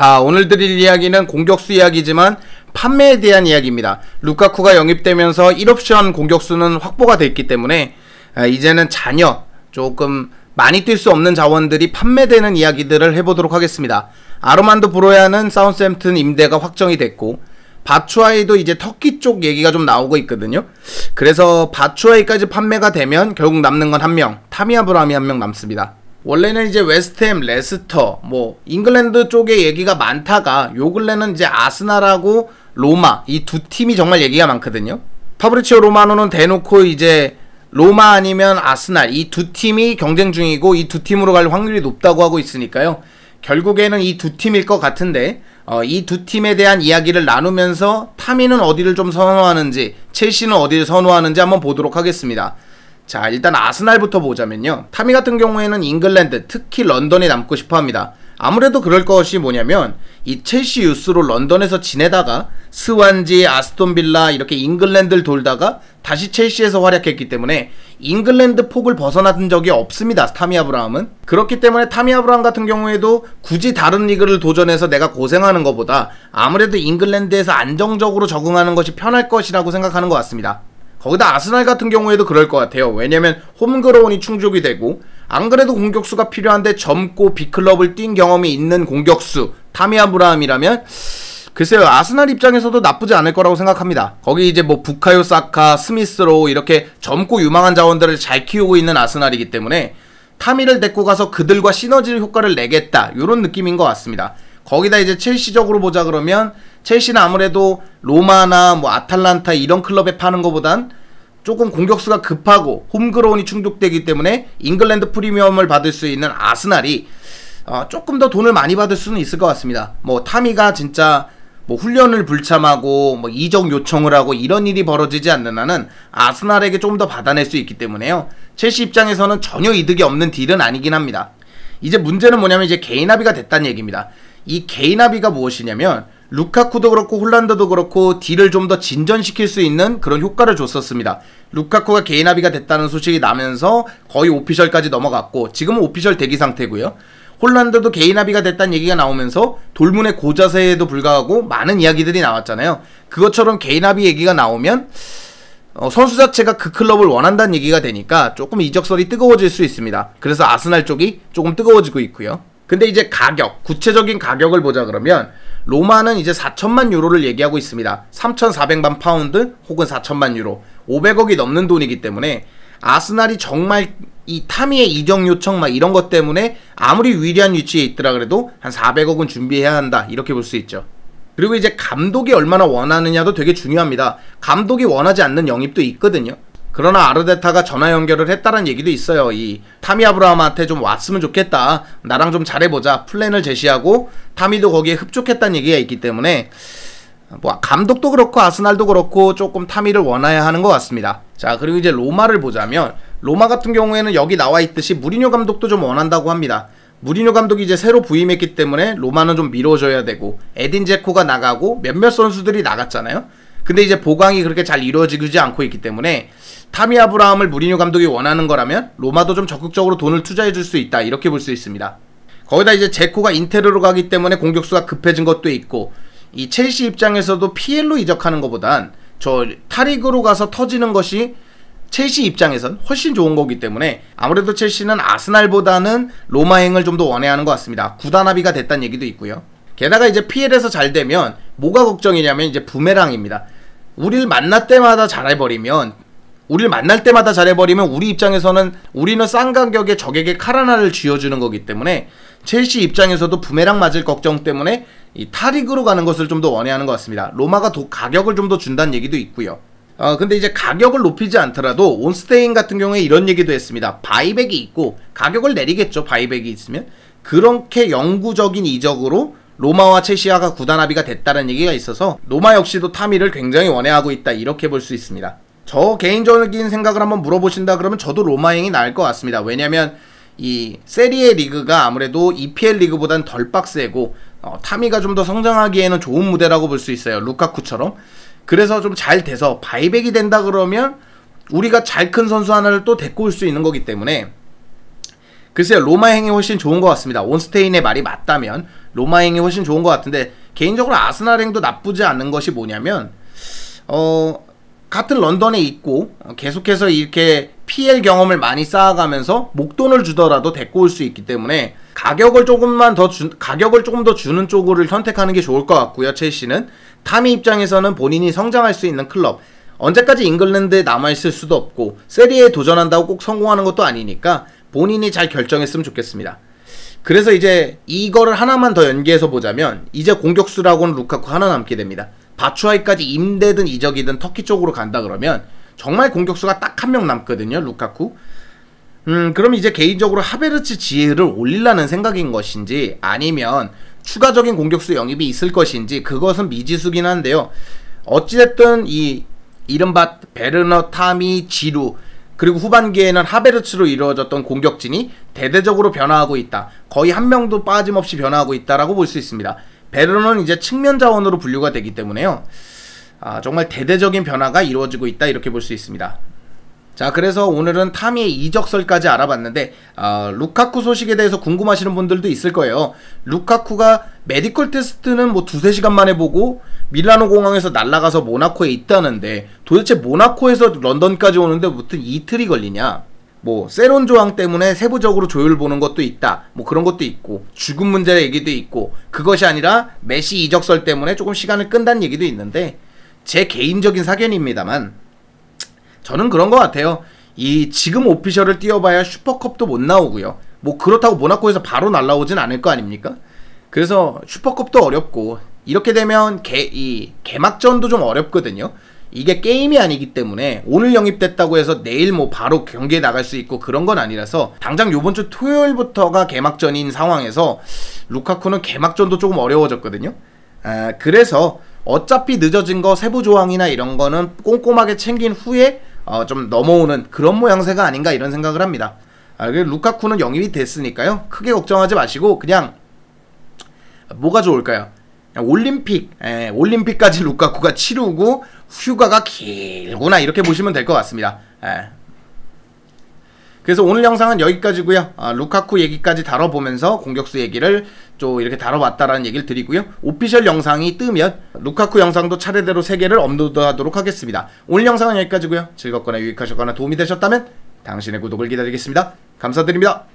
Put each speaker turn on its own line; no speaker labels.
자, 오늘 드릴 이야기는 공격수 이야기지만 판매에 대한 이야기입니다. 루카쿠가 영입되면서 1옵션 공격수는 확보가 됐기 때문에 이제는 잔여 조금 많이 뛸 수 없는 자원들이 판매되는 이야기들을 해보도록 하겠습니다. 아르만도 브로야는 사우스햄튼 임대가 확정이 됐고 바추아이도 이제 터키 쪽 얘기가 좀 나오고 있거든요. 그래서 바추아이까지 판매가 되면 결국 남는 건 한 명, 타미 아브라함이 한 명 남습니다. 원래는 이제 웨스트햄, 레스터, 잉글랜드 쪽에 얘기가 많다가 요 근래는 이제 아스날하고 로마 이 두 팀이 정말 얘기가 많거든요. 파브리치오 로마노는 대놓고 이제 로마 아니면 아스날 이 두 팀이 경쟁 중이고 이 두 팀으로 갈 확률이 높다고 하고 있으니까요. 결국에는 이 두 팀일 것 같은데 이 두 팀에 대한 이야기를 나누면서 타미는 어디를 좀 선호하는지 첼시는 어디를 선호하는지 한번 보도록 하겠습니다. 자, 일단 아스날부터 보자면요. 타미 같은 경우에는 잉글랜드, 특히 런던에 남고 싶어합니다. 아무래도 그럴 것이 뭐냐면 이 첼시 유스로 런던에서 지내다가 스완지, 아스톤빌라 이렇게 잉글랜드를 돌다가 다시 첼시에서 활약했기 때문에 잉글랜드 폭을 벗어난 적이 없습니다. 타미 아브라함은. 그렇기 때문에 타미 아브라함 같은 경우에도 굳이 다른 리그를 도전해서 내가 고생하는 것보다 아무래도 잉글랜드에서 안정적으로 적응하는 것이 편할 것이라고 생각하는 것 같습니다. 거기다 아스날 같은 경우에도 그럴 것 같아요. 왜냐면 홈그라운이 충족이 되고 안 그래도 공격수가 필요한데 젊고 빅클럽을 뛴 경험이 있는 공격수 타미 아브라함이라면 글쎄요, 아스날 입장에서도 나쁘지 않을 거라고 생각합니다. 거기 이제 부카요 사카, 스미스로 이렇게 젊고 유망한 자원들을 잘 키우고 있는 아스날이기 때문에 타미를 데리고 가서 그들과 시너지 효과를 내겠다 이런 느낌인 것 같습니다. 거기다 이제 첼시적으로 보자 그러면 첼시는 아무래도 로마나 아탈란타 이런 클럽에 파는 것보단 조금 공격수가 급하고 홈그라운이 충족되기 때문에 잉글랜드 프리미엄을 받을 수 있는 아스날이 조금 더 돈을 많이 받을 수는 있을 것 같습니다. 타미가 진짜 훈련을 불참하고 이적 요청을 하고 이런 일이 벌어지지 않는 한은 아스날에게 좀 더 받아낼 수 있기 때문에요. 첼시 입장에서는 전혀 이득이 없는 딜은 아니긴 합니다. 이제 문제는 뭐냐면 이제 개인합의가 됐다는 얘기입니다. 이 개인합의가 무엇이냐면 루카쿠도 그렇고 홀란드도 그렇고 딜을 좀 더 진전시킬 수 있는 그런 효과를 줬었습니다. 루카쿠가 개인합의가 됐다는 소식이 나면서 거의 오피셜까지 넘어갔고 지금은 오피셜 대기 상태고요. 홀란드도 개인합의가 됐다는 얘기가 나오면서 돌문의 고자세에도 불구하고 많은 이야기들이 나왔잖아요. 그것처럼 개인합의 얘기가 나오면 선수 자체가 그 클럽을 원한다는 얘기가 되니까 조금 이적설이 뜨거워질 수 있습니다. 그래서 아스날 쪽이 조금 뜨거워지고 있고요. 근데 이제 가격, 구체적인 가격을 보자 그러면 로마는 이제 4천만 유로를 얘기하고 있습니다. 3,400만 파운드 혹은 4천만 유로 500억이 넘는 돈이기 때문에 아스날이 정말 이 타미의 이적 요청 이런 것 때문에 아무리 위리한 위치에 있더라 그래도 한 400억은 준비해야 한다 이렇게 볼 수 있죠. 그리고 이제 감독이 얼마나 원하느냐도 되게 중요합니다. 감독이 원하지 않는 영입도 있거든요. 그러나 아르테타가 전화 연결을 했다는 얘기도 있어요. 이 타미 아브라함한테 좀 왔으면 좋겠다. 나랑 좀 잘해보자. 플랜을 제시하고 타미도 거기에 흡족했다는 얘기가 있기 때문에 감독도 그렇고 아스날도 그렇고 조금 타미를 원해야 하는 것 같습니다. 자, 그리고 이제 로마를 보자면 로마 같은 경우에는 여기 나와 있듯이 무리뉴 감독도 좀 원한다고 합니다. 무리뉴 감독이 이제 새로 부임했기 때문에 로마는 좀 미뤄줘야 되고 에딘 제코가 나가고 몇몇 선수들이 나갔잖아요. 근데 이제 보강이 그렇게 잘 이루어지지 않고 있기 때문에 타미 아브라함을 무리뉴 감독이 원하는 거라면 로마도 좀 적극적으로 돈을 투자해 줄 수 있다 이렇게 볼 수 있습니다. 거기다 이제 제코가 인테르로 가기 때문에 공격수가 급해진 것도 있고 이 첼시 입장에서도 PL로 이적하는 것보단 저 타리그로 가서 터지는 것이 첼시 입장에선 훨씬 좋은 거기 때문에 아무래도 첼시는 아스날보다는 로마행을 좀 더 원해하는 것 같습니다. 구단 합의가 됐다는 얘기도 있고요. 게다가 이제 PL에서 잘 되면 뭐가 걱정이냐면 이제 부메랑입니다. 우리를 만날 때마다 잘해버리면 우리 입장에서는 우리는 싼 가격에 적에게 칼 하나를 쥐어주는 거기 때문에 첼시 입장에서도 부메랑 맞을 걱정 때문에 이 타리그로 가는 것을 좀 더 원해하는 것 같습니다. 로마가 가격을 좀 더 준다는 얘기도 있고요. 근데 이제 가격을 높이지 않더라도 온스테인 같은 경우에 이런 얘기도 했습니다. 바이백이 있고 가격을 내리겠죠. 바이백이 있으면. 그렇게 영구적인 이적으로 로마와 첼시아가 구단 합의가 됐다는 얘기가 있어서 로마 역시도 타미를 굉장히 원해하고 있다 이렇게 볼 수 있습니다. 저 개인적인 생각을 한번 물어보신다 그러면 저도 로마행이 나을 것 같습니다. 왜냐면 이 세리에 리그가 아무래도 EPL 리그보다는 덜 빡세고 타미가 좀 더 성장하기에는 좋은 무대라고 볼 수 있어요. 루카쿠처럼. 그래서 좀 잘 돼서 바이백이 된다 그러면 우리가 잘 큰 선수 하나를 또 데리고 올 수 있는 거기 때문에 글쎄요, 로마행이 훨씬 좋은 것 같습니다. 온스테인의 말이 맞다면 로마행이 훨씬 좋은 것 같은데, 개인적으로 아스날행도 나쁘지 않은 것이 뭐냐면 같은 런던에 있고 계속해서 이렇게 PL 경험을 많이 쌓아가면서 목돈을 주더라도 데리고 올 수 있기 때문에 가격을 조금 더 주는 쪽을 선택하는 게 좋을 것 같고요. 첼시는 타미 입장에서는 본인이 성장할 수 있는 클럽, 언제까지 잉글랜드에 남아있을 수도 없고 세리에에 도전한다고 꼭 성공하는 것도 아니니까 본인이 잘 결정했으면 좋겠습니다. 그래서 이제 이거를 하나만 더 연계해서 보자면 이제 공격수라고는 루카쿠 하나 남게 됩니다. 바추아이까지 임대든 이적이든 터키 쪽으로 간다 그러면 정말 공격수가 딱 한 명 남거든요, 루카쿠. 그럼 이제 개인적으로 하베르츠 지혜를 올리려는 생각인 것인지 아니면 추가적인 공격수 영입이 있을 것인지 그것은 미지수긴 한데요. 어찌됐든 이 이른바 베르너, 타미, 지루 그리고 후반기에는 하베르츠로 이루어졌던 공격진이 대대적으로 변화하고 있다. 거의 한 명도 빠짐없이 변화하고 있다라고 볼 수 있습니다. 베르너는 이제 측면 자원으로 분류가 되기 때문에요. 정말 대대적인 변화가 이루어지고 있다 이렇게 볼 수 있습니다. 자, 그래서 오늘은 타미의 이적설까지 알아봤는데 루카쿠 소식에 대해서 궁금하시는 분들도 있을 거예요. 루카쿠가 메디컬 테스트는 뭐 2-3시간 만에 보고 밀라노 공항에서 날아가서 모나코에 있다는데 도대체 모나코에서 런던까지 오는데 무슨 이틀이 걸리냐. 뭐 세론 조항 때문에 세부적으로 조율 보는 것도 있다, 뭐 그런 것도 있고 죽음 문제 얘기도 있고, 그것이 아니라 메시 이적설 때문에 조금 시간을 끈다는 얘기도 있는데 제 개인적인 사견입니다만 저는 그런 것 같아요. 이 지금 오피셜을 띄워봐야 슈퍼컵도 못 나오고요. 뭐 그렇다고 모나코에서 바로 날라오진 않을 거 아닙니까? 그래서 슈퍼컵도 어렵고 이렇게 되면 이 개막전도 좀 어렵거든요. 이게 게임이 아니기 때문에 오늘 영입됐다고 해서 내일 뭐 바로 경기에 나갈 수 있고 그런 건 아니라서 당장 요번 주 토요일부터가 개막전인 상황에서 루카쿠는 개막전도 조금 어려워졌거든요. 그래서 어차피 늦어진 거 세부 조항이나 이런 거는 꼼꼼하게 챙긴 후에 좀 넘어오는 그런 모양새가 아닌가 이런 생각을 합니다. 루카쿠는 영입이 됐으니까요. 크게 걱정하지 마시고 그냥 뭐가 좋을까요? 올림픽까지 루카쿠가 치르고 휴가가 길구나 이렇게 보시면 될 것 같습니다. 그래서 오늘 영상은 여기까지고요. 루카쿠 얘기까지 다뤄보면서 공격수 얘기를 좀 이렇게 다뤄봤다라는 얘기를 드리고요. 오피셜 영상이 뜨면 루카쿠 영상도 차례대로 3개를 업로드하도록 하겠습니다. 오늘 영상은 여기까지고요. 즐겁거나 유익하셨거나 도움이 되셨다면 당신의 구독을 기다리겠습니다. 감사드립니다.